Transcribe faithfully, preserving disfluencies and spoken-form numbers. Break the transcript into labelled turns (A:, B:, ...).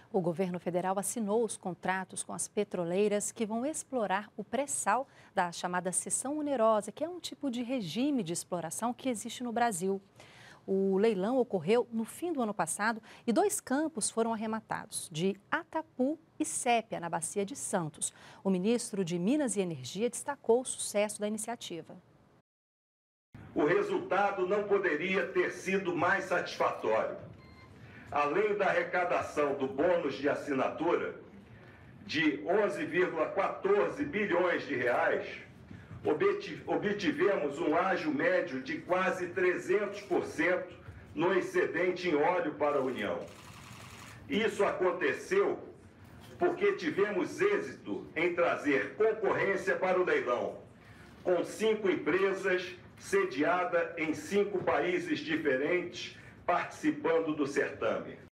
A: O governo federal assinou os contratos com as petroleiras que vão explorar o pré-sal da chamada seção onerosa, que é um tipo de regime de exploração que existe no Brasil. O leilão ocorreu no fim do ano passado e dois campos foram arrematados, de Atapu e Sépia, na Bacia de Santos. O ministro de Minas e Energia destacou o sucesso da iniciativa.
B: O resultado não poderia ter sido mais satisfatório. Além da arrecadação do bônus de assinatura de onze vírgula quatorze bilhões de reais, obtivemos um ágio médio de quase trezentos por cento no excedente em óleo para a União. Isso aconteceu porque tivemos êxito em trazer concorrência para o leilão, com cinco empresas sediadas em cinco países diferentes participando do certame.